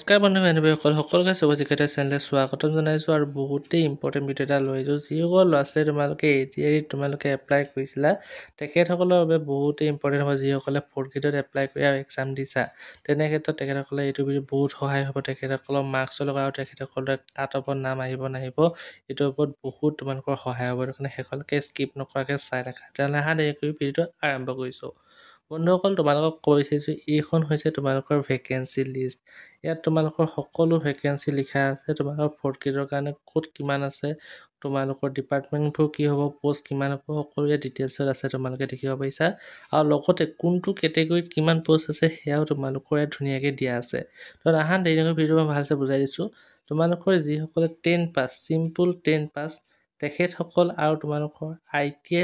নমস্কাৰ বন্ধু বান্ধৱীসকল সকলোকে শুভজিকাতে চেনেললৈ স্বাগতম জনাইছোঁ আৰু বহুতেই ইম্পৰ্টেণ্ট ভিডিঅ' এটা লৈ আহিছোঁ। যিসকল ল'ৰা ছোৱালী তোমালোকে তোমালোকে এপ্লাই কৰিছিলা তেখেতসকলৰ বাবে বহুতেই ইম্পৰ্টেণ্ট হ'ব। যিসকলে 4th গ্ৰেডত এপ্লাই কৰি আৰু এক্সাম দিছা তেনে ক্ষেত্ৰত তেখেতসকলে এইটো ভিডিঅ' বহুত সহায় হ'ব। তেখেতসকলৰ মাৰ্কছৰ লগত আৰু তেখেতসকলৰ কাট অফত নাম আহিব নাহিব এইটোৰ ওপৰত বহুত তোমালোকৰ সহায় হ'ব। সেইকাৰণে শেষলৈকে স্কিপ নকৰাকৈ চাই থাকা। তেতিয়াহ'লে দেৰি কৰি ভিডিঅ'টো আৰম্ভ কৰিছোঁ। বন্ধুসকল তোমালোকক কৈ চাইছোঁ এইখন হৈছে তোমালোকৰ ভেকেঞ্চি লিষ্ট। ইয়াত তোমালোকৰ সকলো ভেকেঞ্চি লিখা আছে। তোমালোকৰ 4th গ্ৰেডৰ কাৰণে ক'ত কিমান আছে, তোমালোকৰ ডিপাৰ্টমেণ্টবোৰ কি হ'ব, পোষ্ট কিমান হ'ব, সকলো ইয়াত ডিটেইলছত আছে তোমালোকে দেখিব পাৰিছা। আৰু লগতে কোনটো কেটেগৰীত কিমান পোষ্ট আছে সেয়াও তোমালোকৰ ইয়াত ধুনীয়াকৈ দিয়া আছে। তো দেৰি নকৰি ভিডিঅ'টো মই ভালকৈ বুজাই দিছোঁ। তোমালোকৰ যিসকলে 10 পাছ, চিম্পুল 10 পাছ তেখেতসকল আৰু তোমালোকৰ ITI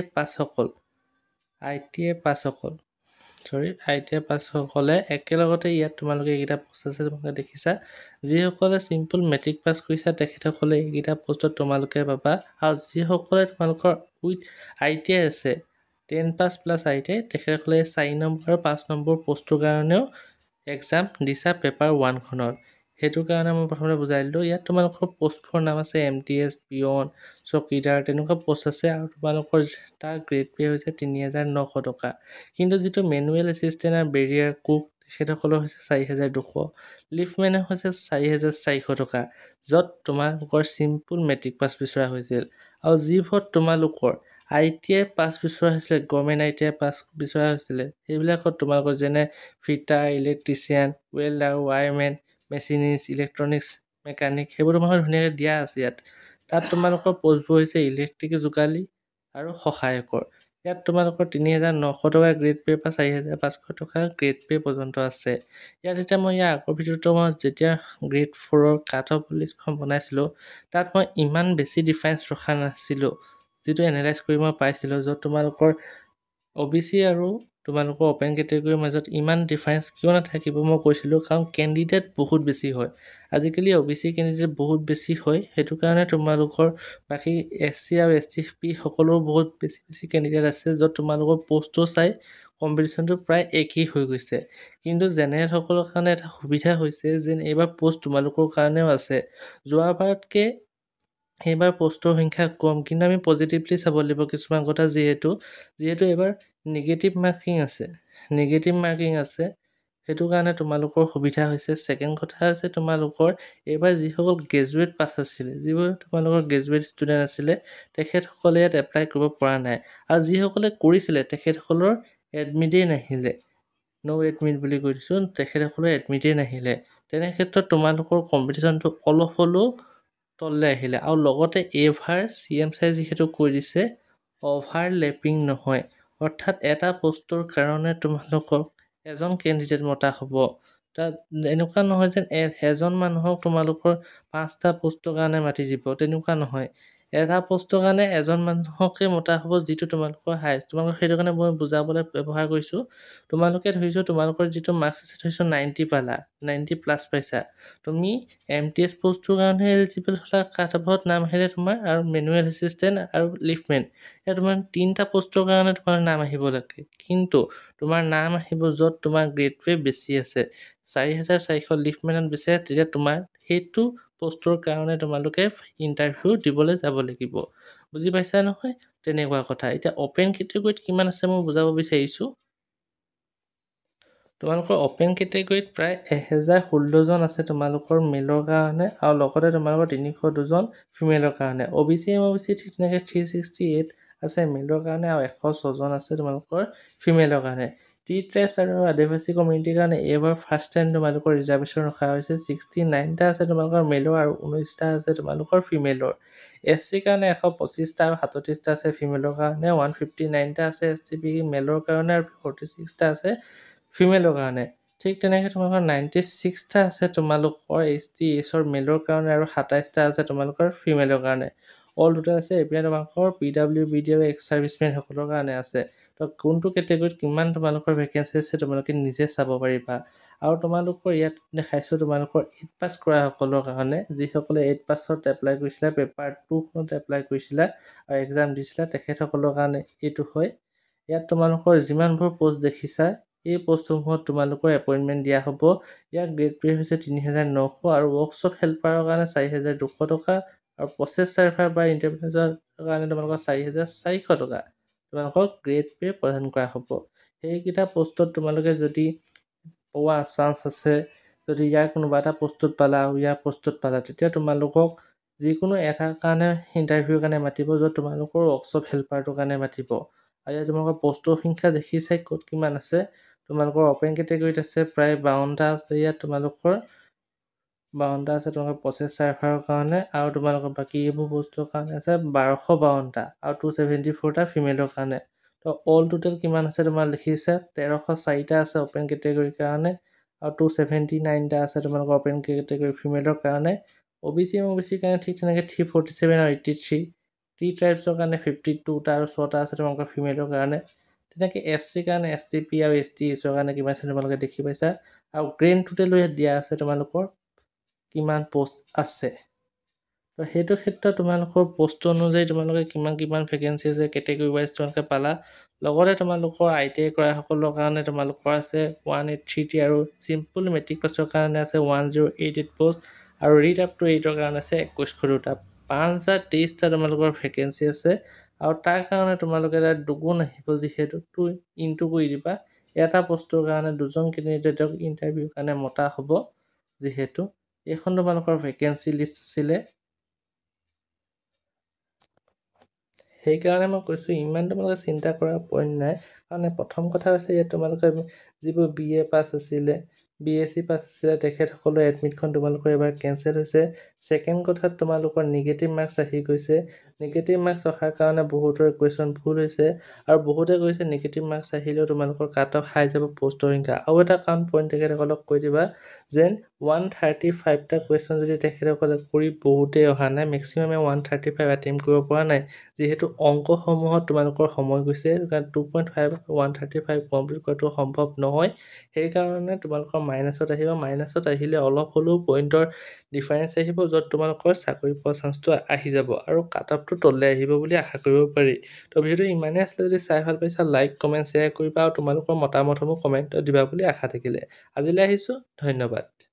পাছসকলে একেলগতে ইয়াত তোমালোকে এইকেইটা পোষ্ট আছে তোমালোকে দেখিছা। যিসকলে চিম্পুল মেট্ৰিক পাছ কৰিছা তেখেতসকলে এইকেইটা পোষ্টত তোমালোকে পাবা। আৰু যিসকলে তোমালোকৰ উইথ ITI আছে 10 পাছ প্লাছ ITI তেখেতসকলে 4 নম্বৰ আৰু 5 নম্বৰ পোষ্টৰ কাৰণেও এক্সাম দিছা পেপাৰ 1খনত। সেইটো কাৰণে মই প্ৰথমতে বুজাই দিলোঁ। ইয়াত তোমালোকৰ পোষ্টবোৰৰ নাম আছে MTS, পিয়ন, চকীদাৰ তেনেকুৱা পোষ্ট আছে। আৰু তোমালোকৰ তাৰ গ্ৰেড পে হৈছে ৩৯০০ টকা। কিন্তু যিটো মেনুৱেল এছিষ্টেণ্ট আৰু বেৰিয়াৰ কুক তেখেতসকলৰ হৈছে ৪২০০। লিফ্টমেনৰ হৈছে ৪৪০০ টকা, য'ত তোমালোকৰ চিম্পুল মেট্ৰিক পাছ বিচৰা হৈছিল। আৰু যিবোৰত তোমালোকৰ ITI পাছ বিচৰা হৈছিলে, গভৰ্ণমেণ্ট ITI পাছ বিচৰা হৈছিলে, সেইবিলাকত তোমালোকৰ যেনে fitter, electrician, welder, wiremen, machinist, electronics mechanic সেইবোৰ তোমালোকৰ ধুনীয়াকৈ দিয়া আছে ইয়াত। তাত তোমালোকৰ পোষ্টবোৰ হৈছে ইলেক্ট্ৰিক যোগালী আৰু সহায়কৰ। ইয়াত তোমালোকৰ ৩৯০০ টকা গ্ৰেড পে বা ৪৫০০ টকা গ্ৰেড পে পৰ্যন্ত আছে। ইয়াত এতিয়া মই আগৰ ভিডিঅ'টো মই যেতিয়া গ্ৰেড 4ৰ কাট অফ লিষ্টখন বনাইছিলোঁ তাত মই ইমান বেছি ডিফাৰেঞ্চ ৰখা নাছিলোঁ। যিটো এনালাইজ কৰি মই পাইছিলোঁ, য'ত তোমালোকৰ OBC আৰু তোমালোকৰ অ'পেন কেটেগৰীৰ মাজত ইমান ডিফাৰেঞ্চ কিয় নাথাকিব মই কৈছিলোঁ, কাৰণ কেণ্ডিডেট বহুত বেছি হয়। আজিকালি OBC কেণ্ডিডেট বহুত বেছি হয়। সেইটো কাৰণে তোমালোকৰ বাকী SC আৰু STP সকলো বহুত বেছি কেণ্ডিডেট আছে, য'ত তোমালোকৰ পোষ্টটো চাই কম্পিটিশ্যনটো প্ৰায় একেই হৈ গৈছে। কিন্তু জেনেৰেলসকলৰ কাৰণে এটা সুবিধা হৈছে যেন এইবাৰ পোষ্ট তোমালোকৰ কাৰণেও আছে। যোৱাবাৰতকৈ এইবাৰ পোষ্টৰ সংখ্যা কম, কিন্তু আমি পজিটিভলি চাব লাগিব কিছুমান কথা। যিহেতু এইবাৰ নিগেটিভ মাৰ্কিং আছে সেইটো কাৰণে তোমালোকৰ সুবিধা হৈছে। ছেকেণ্ড কথা হৈছে তোমালোকৰ এইবাৰ যিসকল গ্ৰেজুৱেট পাছ আছিলে, যিবোৰ তোমালোকৰ গ্ৰেজুৱেট ষ্টুডেণ্ট আছিলে তেখেতসকলে ইয়াত এপ্লাই কৰিব পৰা নাই। আৰু যিসকলে কৰিছিলে তেখেতসকলৰ এডমিটেই নাহিলে, ন' এডমিট বুলি কৈ দিছোঁ, তেখেতসকলৰ এডমিটেই নাহিলে। তেনে ক্ষেত্ৰত তোমালোকৰ কম্পিটিশ্যনটো অলপ হ'লেও তললৈ আহিলে। আৰু লগতে এইবাৰ CM ছাৰে যিহেতু কৈ দিছে অভাৰলেপিং নহয়, অৰ্থাৎ এটা পোষ্টৰ কাৰণে তোমালোকক এজন কেণ্ডিডেট মতা হ'ব। তাত এনেকুৱা নহয় যেন এজন মানুহক তোমালোকৰ 5টা পোষ্টৰ কাৰণে মাতি দিব, তেনেকুৱা নহয়। এটা পোষ্টৰ কাৰণে এজন মানুহকে মতা হ'ব, যিটো তোমালোকৰ হাইষ্ট। তোমালোকক সেইটো কাৰণে মই বুজাবলৈ ব্যৱহাৰ কৰিছোঁ। তোমালোকে ধৰিছোঁ তোমালোকৰ যিটো মাৰ্কছ আছে ধৰিছোঁ 90 পালা, 90+ পাইছা। তুমি MTS পোষ্টটোৰ কাৰণে এলিজিবল হ'লা, কাট অফত নাম আহিলে তোমাৰ, আৰু মেনুৱেল এছিষ্টেণ্ট আৰু লিফ্টমেন এয়া তোমাৰ 3টা পোষ্টৰ কাৰণে তোমাৰ নাম আহিব লাগে। কিন্তু তোমাৰ নাম আহিব য'ত তোমাৰ গ্ৰেড পে বেছি আছে, ৪৪০০ লিফ্টমেনত বেছি আছে, তেতিয়া তোমাৰ সেইটো পোষ্টৰ কাৰণে তোমালোকে ইণ্টাৰভিউ দিবলৈ যাব লাগিব। বুজি পাইছা নহয়? তেনেকুৱা কথা। এতিয়া অ'পেন কেটেগৰীত কিমান আছে মই বুজাব বিচাৰিছোঁ। তোমালোকৰ অ'পেন কেটেগৰীত প্ৰায় 1016 জন আছে তোমালোকৰ মেলৰ কাৰণে, আৰু লগতে তোমালোকৰ 302জন ফিমেলৰ কাৰণে। OBC ঠিক তেনেকৈ 368 আছে মেলৰ কাৰণে, আৰু 106 জন আছে তোমালোকৰ ফিমেলৰ কাৰণে। T-ট্ৰাইবছ আৰু আদিবাসী কমিউনিটিৰ কাৰণে এইবাৰ ফাৰ্ষ্ট টাইম তোমালোকৰ ৰিজাৰ্ভেশ্যন ৰখা হৈছে। 69টা আছে তোমালোকৰ মেলৰ আৰু 19টা আছে তোমালোকৰ ফিমেলৰ। SC কাৰণে 125টা আৰু 37টা আছে ফিমেলৰ কাৰণে, 159টা আছে STP মেলৰ কাৰণে, আৰু 46টা আছে ফিমেলৰ কাৰণে। ঠিক তেনেকৈ তোমালোকৰ 96টা আছে তোমালোকৰ ST/Sৰ মেলৰ কাৰণে, আৰু 27টা আছে তোমালোকৰ ফিমেলৰ কাৰণে। অল টোটেল আছে এইপিনে তোমালোকৰ PWBD আৰু এক্স ছাৰ্ভিচমেন সকলৰ কাৰণে আছে। তো কোনটো কেটেগৰীত কিমান তোমালোকৰ ভেকেঞ্চি আছে তোমালোকে নিজে চাব পাৰিবা। আৰু তোমালোকৰ ইয়াত দেখাইছোঁ তোমালোকৰ 8 পাছ কৰা সকলৰ কাৰণে, যিসকলে 8 পাছত এপ্লাই কৰিছিলা, পেপাৰ 2খনত এপ্লাই কৰিছিলা আৰু এক্সাম দিছিলা, তেখেতসকলৰ কাৰণে এইটো হয়। ইয়াত তোমালোকৰ যিমানবোৰ পোষ্ট দেখিছা এই পোষ্টসমূহত তোমালোকৰ এপইণ্টমেণ্ট দিয়া হ'ব। ইয়াৰ গ্ৰেড পে হৈছে ৩,৯০০ আৰু ৱৰ্কশ্বপ হেল্পাৰৰ কাৰণে ৪,২০০ টকা আৰু প্ৰচেছ চাৰ্ভাৰ বা ইণ্টাৰপ্ৰেটাৰৰ কাৰণে তোমালোকৰ ৪,৪০০ টকা তোমালোকক গ্ৰেড পে প্ৰদান কৰা হ'ব। সেইকেইটা পোষ্টত তোমালোকে যদি পোৱা চান্স আছে, যদি ইয়াৰ কোনোবা এটা পোষ্টত পালা আৰু ইয়াৰ পোষ্টত পালা, তেতিয়া তোমালোকক যিকোনো এটাৰ কাৰণে ইণ্টাৰভিউৰ কাৰণে মাতিব, য'ত তোমালোকৰ ৱৰ্কশ্বপ হেল্পাৰটোৰ কাৰণে মাতিব। আৰু ইয়াত তোমালোকৰ পোষ্টৰ সংখ্যা দেখিছাই ক'ত কিমান আছে। তোমালোকৰ অপেন কেটেগৰীত আছে প্ৰায় 52টা আছে। ইয়াত তোমালোকৰ 52টা আছে তোমালোকৰ প্ৰচেছ চাৰ্ভাৰৰ কাৰণে, আৰু তোমালোকৰ বাকী এইবোৰ পোষ্টৰ কাৰণে আছে 1252টা আৰু 274টা ফিমেলৰ কাৰণে। তো অল টোটেল কিমান আছে তোমাৰ দেখিছা, 1304টা আছে অপেন কেটেগৰীৰ কাৰণে আৰু 279টা আছে তোমালোকৰ অপেন কেটেগৰী ফিমেলৰ কাৰণে। OBC কাৰণে ঠিক তেনেকৈ 347 আৰু 83, টি ট্ৰাইবছৰ কাৰণে 52টা আৰু 6টা আছে তোমালোকৰ ফিমেলৰ কাৰণে। তেনেকৈ SC কাৰণে STP আৰু STHৰ কাৰণে কিমান আছে তোমালোকে দেখি পাইছা। আৰু গ্ৰেণ্ড টোটেলো ইয়াত দিয়া আছে তোমালোকৰ কিমান পোষ্ট আছে। তো সেইটো ক্ষেত্ৰত তোমালোকৰ পোষ্ট অনুযায়ী তোমালোকে কিমান ভেকেঞ্চি আছে কেটেগৰী ৱাইজ তোমালোকে পালা। লগতে তোমালোকৰ ITI কৰাসকলৰ কাৰণে তোমালোকৰ আছে 1833 আৰু চিম্পল মেট্ৰিক পাছৰ কাৰণে আছে 1088 পোষ্ট আৰু ৰিড আপ টু 8ৰ কাৰণে আছে 2102টা। 5023টা তোমালোকৰ ভেকেঞ্চি আছে। আৰু তাৰ কাৰণে তোমালোকে তাত দুগুণ আহিব, যিহেতু ইনটু কৰি দিবা। এটা পোষ্টৰ কাৰণে দুজন কেণ্ডিডেটক ইণ্টাৰভিউৰ কাৰণে মতা হ'ব। যিহেতু এইখন তোমালোকৰ ভেকেঞ্চি লিষ্ট আছিলে, সেইকাৰণে মই কৈছোঁ ইমান তোমালোকে চিন্তা কৰাৰ পইণ্ট নাই। কাৰণ প্ৰথম কথা হৈছে ইয়াত তোমালোকে যিবোৰ BA পাছ আছিলে, BSc পাছ আছিলে, তেখেতসকলৰ এডমিটখন তোমালোকৰ এবাৰ কেঞ্চেল হৈছে। ছেকেণ্ড কথাত তোমালোকৰ নিগেটিভ মাৰ্কছ আহি গৈছে। নিগেটিভ মাৰ্কছ অহাৰ কাৰণে বহুতৰ কুৱেশ্যন ভুল হৈছে, আৰু বহুতে কৈছে নিগেটিভ মাৰ্কছ আহিলেও তোমালোকৰ কাট অফ হাই যাব পোষ্টৰ সংখ্যা। আৰু এটা কাৰণ পইণ্ট তেখেতসকলক কৈ দিবা যেন 135টা কুৱেশ্যন যদি তেখেতসকলে কৰি বহুতেই অহা নাই, মেক্সিমামে 135 এটেম্প কৰিব পৰা নাই। যিহেতু অংকসমূহত তোমালোকৰ সময় গৈছে, 2.5 135 কমপ্লিট কৰাটো সম্ভৱ নহয়। সেইকাৰণে তোমালোকৰ মাইনাছত আহিব। মাইনাছত আহিলে অলপ হ'লেও পইণ্টৰ ডিফাৰেঞ্চ আহিব, য'ত তোমালোকৰ চাকৰি পোৱা চান্সটো আহি যাব আৰু কাট অফটো তললৈ আহিব বুলি আশা কৰিব পাৰি। তো ভিডিঅ'টো ইমানেই আছিলে। যদি চাই ভাল পাইছা লাইক কমেণ্ট শ্বেয়াৰ কৰিবা আৰু তোমালোকৰ মতামতসমূহ কমেণ্টত দিবা বুলি আশা থাকিলে। আজিলৈ আহিছোঁ, ধন্যবাদ।